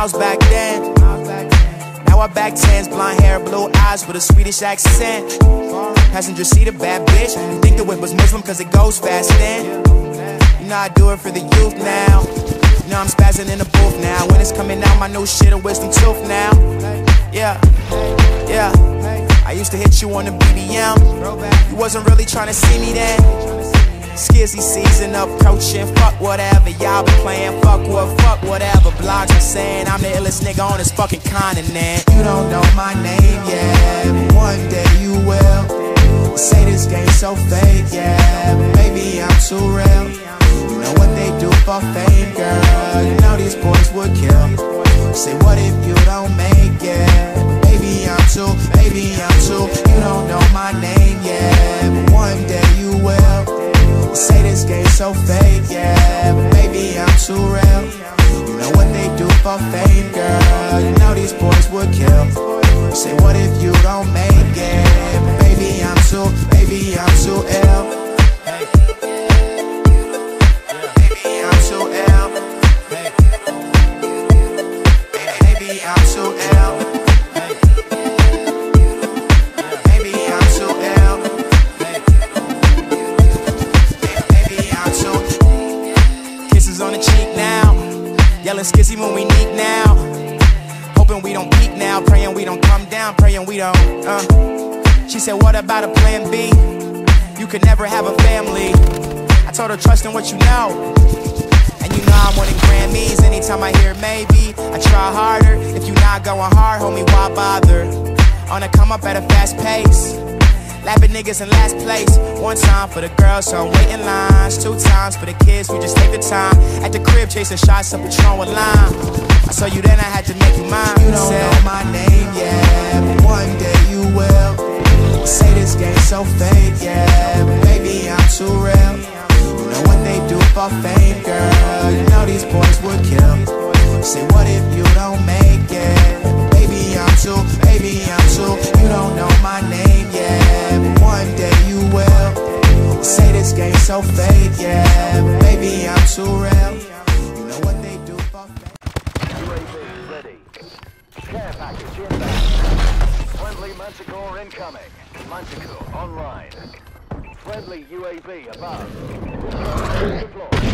miles back then. Now I back tens, blonde hair, blue eyes with a Swedish accent. Passenger seat, a bad bitch. Think the whip was Muslim cause it goes fast then. You know I do it for the youth now. You know I'm spazzing in the booth now. When it's coming out, my new shit a wisdom tooth now. Yeah, yeah. I used to hit you on the BBM. You wasn't really trying to see me then. Skizzy season approaching, fuck whatever y'all been playing, fuck what, fuck whatever blogs are saying. I'm the illest nigga on this fucking continent. You don't know my name yet, but one day you will. Say this game so fake, yeah, but maybe I'm too real. You know what they do for fame, girl, you know these boys would kill. Say what if you don't make it, baby I'm too, you don't know my name yet, but one day you will. Say this game so fake, yeah, but maybe I'm too real. You know what they do for fame, girl, you know these boys would kill. Say what if you don't make it, but baby I'm too ill. Baby I'm too ill. Baby I'm too ill. Baby I'm too ill. On the cheek now, yelling skizzy when we neat now. Hoping we don't peak now, praying we don't come down, praying we don't. She said, what about a plan B? You could never have a family. I told her, trust in what you know. And you know I'm winning Grammys. Anytime I hear maybe, I try harder. If you not going hard, homie, why bother? On a come up at a fast pace. Lapping niggas in last place. One time for the girls, so I'm waiting lines. 2 times for the kids, we just take the time. At the crib, chasing shots of Patron with lime. I saw you then, I had to make you mine. You don't know my name yet, but one day you will. Say this game so fake, yeah, but baby I'm too real. You know what they do for fame, girl, you know these boys would kill. Say what if you don't make it, baby I'm too, you don't know my name yet, but one day you will. Say this game so fake, yeah, but baby I'm too real. You know what they do for fame. UAV ready. Care package inbound. Friendly Manticore incoming. Manticore online. Friendly UAV above. Deploy.